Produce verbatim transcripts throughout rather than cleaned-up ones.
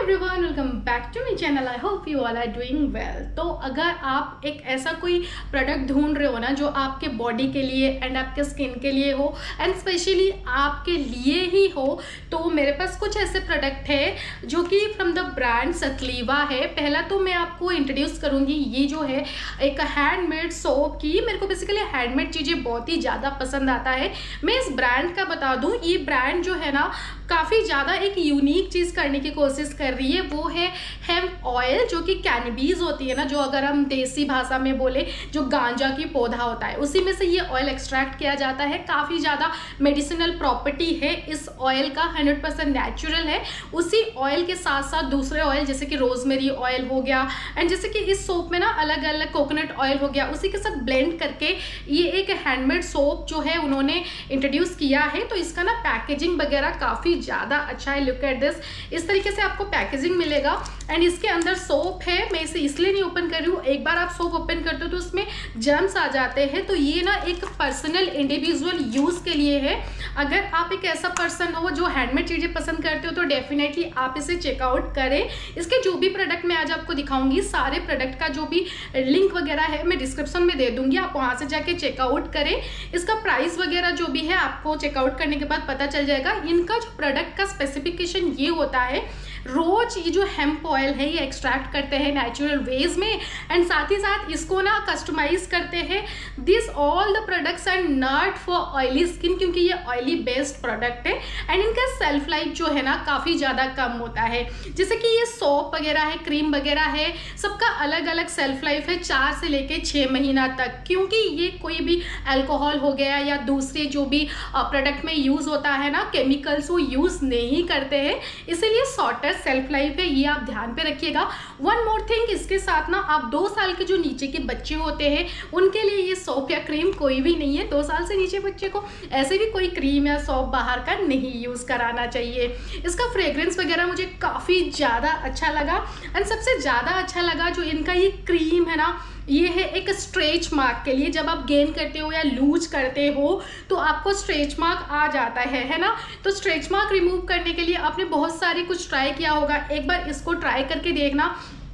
Everyone, welcome back to my channel. I hope you all are doing well. तो अगर आप एक ऐसा कोई प्रोडक्ट ढूंढ रहे हो ना जो आपके बॉडी के लिए एंड आपके स्किन के लिए हो एंड स्पेशली आपके लिए ही हो, तो मेरे पास कुछ ऐसे प्रोडक्ट है जो कि फ्रॉम द ब्रांड सक्लीवा है। पहला तो मैं आपको इंट्रोड्यूस करूंगी, ये जो है एक हैंडमेड सोप की। मेरे को बेसिकली हैंडमेड चीज़ें बहुत ही ज़्यादा पसंद आता है। मैं इस ब्रांड का बता दूं, ये ब्रांड जो है ना काफ़ी ज़्यादा एक यूनिक चीज़ करने की कोशिश कर रही है। वो है हेम्प ऑयल, जो कि कैनबीज होती है ना, जो अगर हम देसी भाषा में बोले जो गांजा की पौधा होता है, उसी में से ये ऑयल एक्सट्रैक्ट किया जाता है। काफ़ी ज़्यादा मेडिसिनल प्रॉपर्टी है इस ऑयल का, हंड्रेड परसेंट नेचुरल है। उसी ऑयल के साथ साथ दूसरे ऑयल जैसे कि रोजमेरी ऑयल हो गया एंड जैसे कि इस सोप में ना अलग अलग कोकोनट ऑयल हो गया, उसी के साथ ब्लेंड करके ये एक हैंडमेड सोप जो है उन्होंने इंट्रोड्यूस किया है। तो इसका ना पैकेजिंग वगैरह काफ़ी ज़्यादा अच्छा है। लुक एट दिस, इस तरीके से आपको पैकेजिंग मिलेगा एंड इसके अंदर सोप है। मैं इसे इसलिए नहीं ओपन कर रही हूँ, एक बार आप सोप ओपन करते हो तो उसमें जर्म्स आ जाते हैं। तो ये ना एक पर्सनल इंडिविजुअल यूज़ के लिए है। अगर आप एक ऐसा पर्सन हो जो हैंडमेड चीज़ें पसंद करते हो तो डेफिनेटली आप इसे चेकआउट करें। इसके जो भी प्रोडक्ट मैं आज आपको दिखाऊंगी, सारे प्रोडक्ट का जो भी लिंक वगैरह है मैं डिस्क्रिप्शन में दे दूंगी, आप वहाँ से जाके चेकआउट करें। इसका प्राइस वगैरह जो भी है आपको चेकआउट करने के बाद पता चल जाएगा। इनका जो प्रोडक्ट का स्पेसिफिकेशन ये होता है, रोज ये जो हेम्प ऑयल है ये एक्सट्रैक्ट करते हैं नेचुरल वेज में एंड साथ ही साथ इसको ना कस्टमाइज करते हैं। This all the products are not for oily skin, क्योंकि ये ऑयली बेस्ड प्रोडक्ट है एंड इनका सेल्फ लाइफ जो है ना काफ़ी ज़्यादा कम होता है। जैसे कि ये सोप वगैरह है, क्रीम वगैरह है, सबका अलग अलग सेल्फ लाइफ है, चार से लेके छः महीना तक। क्योंकि ये कोई भी अल्कोहल हो गया या दूसरे जो भी प्रोडक्ट में यूज़ होता है ना केमिकल्स, वो यूज़ नहीं करते हैं, इसीलिए शॉर्टर सेल्फ लाइफ है। ये आप ध्यान पे रखिएगा। वन मोर थिंग, इसके साथ ना आप दो साल के जो नीचे के बच्चे होते हैं उनके लिए ये सोप या क्रीम कोई भी नहीं है। दो साल से नीचे बच्चे को ऐसे भी कोई क्रीम या सोप बाहर का नहीं यूज कराना चाहिए। इसका फ्रेग्रेंस वगैरह मुझे काफी ज्यादा अच्छा लगा एंड सबसे ज्यादा अच्छा लगा जो इनका ये क्रीम है ना, ये है एक स्ट्रेच मार्क के लिए। जब आप गेन करते हो या लूज करते हो तो आपको स्ट्रेच मार्क आ जाता है है ना। तो स्ट्रेच मार्क रिमूव करने के लिए आपने बहुत सारी कुछ ट्राई किया होगा, एक बार इसको ट्राई करके देखना।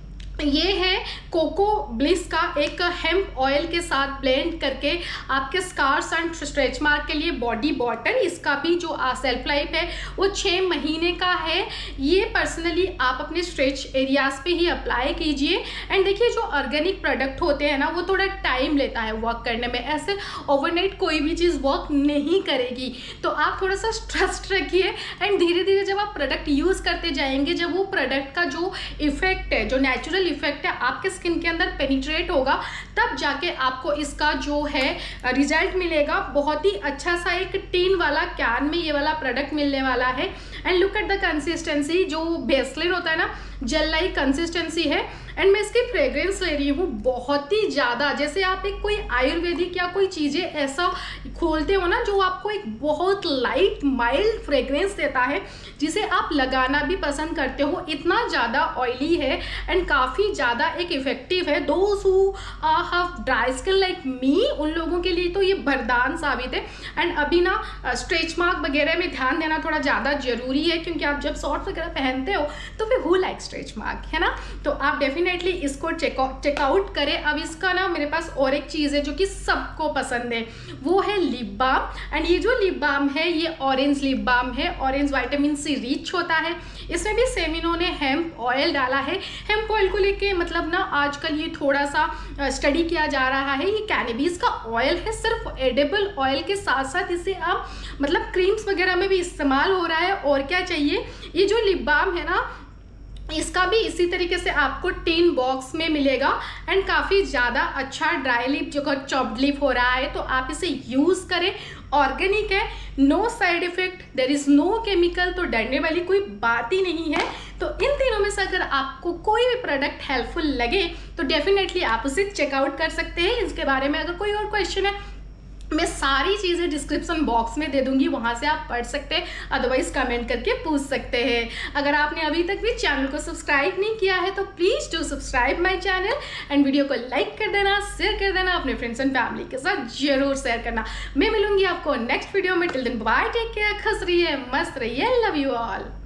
ये है कोको ब्लिस का एक हेम्प ऑयल के साथ ब्लेंड करके आपके स्कार्स एंड स्ट्रेच मार्क के लिए बॉडी बॉटल। इसका भी जो सेल्फ लाइफ है वो छः महीने का है। ये पर्सनली आप अपने स्ट्रेच एरियाज पे ही अप्लाई कीजिए एंड देखिए जो ऑर्गेनिक प्रोडक्ट होते हैं ना वो थोड़ा टाइम लेता है वर्क करने में, ऐसे ओवरनाइट कोई भी चीज़ वर्क नहीं करेगी। तो आप थोड़ा सा ट्रस्ट रखिए एंड धीरे धीरे जब आप प्रोडक्ट यूज़ करते जाएंगे, जब वो प्रोडक्ट का जो इफेक्ट है, जो नेचुरल इफेक्ट है आपके स्किन के अंदर पेनिट्रेट होगा, तब जाके आपको इसका जो है रिजल्ट मिलेगा। बहुत ही अच्छा सा एक टीन वाला कैन में ये वाला प्रोडक्ट मिलने वाला है and look at the consistency, जो बेसलिन होता है ना जेल लाइक कंसिस्टेंसी है एंड मैं इसकी फ्रेग्रेंस ले रही हूँ बहुत ही ज़्यादा। जैसे आप एक कोई आयुर्वेदिक या कोई चीज़ें ऐसा खोलते हो ना जो आपको एक बहुत लाइट माइल्ड फ्रेग्रेंस देता है, जिसे आप लगाना भी पसंद करते हो। इतना ज़्यादा ऑयली है एंड काफ़ी ज़्यादा एक इफेक्टिव है। Those who have dry skin like me, उन लोगों के लिए तो ये वरदान साबित है। एंड अभी ना स्ट्रेच मार्क वगैरह में ध्यान देना थोड़ा ज़्यादा जरूरी है, क्योंकि आप जब शॉर्ट्स वगैरह पहनते हो तो फिर हु लाइक स्ट्रेच मार्क, है ना। तो आप डेफिनेटली इसको चेकआउट चेकआउट करें। अब इसका ना मेरे पास और एक चीज़ है जो कि सबको पसंद है, वो है लिप बाम। एंड ये जो लिप बाम है ये ऑरेंज लिप बाम है, ऑरेंज विटामिन सी रिच होता है। इसमें भी सेम इन्होंने हेम्प ऑयल डाला है। हेम्प ऑयल को लेके मतलब ना आजकल ये थोड़ा सा स्टडी किया जा रहा है। ये कैनबीज का ऑयल है, सिर्फ एडिबल ऑयल के साथ साथ इसे आप मतलब क्रीम्स वगैरह में भी इस्तेमाल हो रहा है। और क्या चाहिए। ये जो लिप बाम है ना इसका भी इसी तरीके से आपको टीन बॉक्स में मिलेगा एंड काफ़ी ज़्यादा अच्छा ड्राई लिप जो चॉप्ड लिप हो रहा है, तो आप इसे यूज़ करें। ऑर्गेनिक है, no side effect, there is no chemical, तो डरने वाली कोई बात ही नहीं है। तो इन तीनों में से अगर आपको कोई भी प्रोडक्ट हेल्पफुल लगे तो डेफिनेटली आप उसे चेकआउट कर सकते हैं। इसके बारे में अगर कोई और क्वेश्चन है मैं सारी चीज़ें डिस्क्रिप्शन बॉक्स में दे दूंगी, वहाँ से आप पढ़ सकते हैं, अदरवाइज कमेंट करके पूछ सकते हैं। अगर आपने अभी तक भी चैनल को सब्सक्राइब नहीं किया है तो please do subscribe my channel and video को लाइक कर देना, शेयर कर देना, अपने फ्रेंड्स एंड फैमिली के साथ जरूर शेयर करना। मैं मिलूंगी आपको नेक्स्ट वीडियो में। Till then bye, take care, खुश रहिए, मस्त रहिए, लव यू ऑल।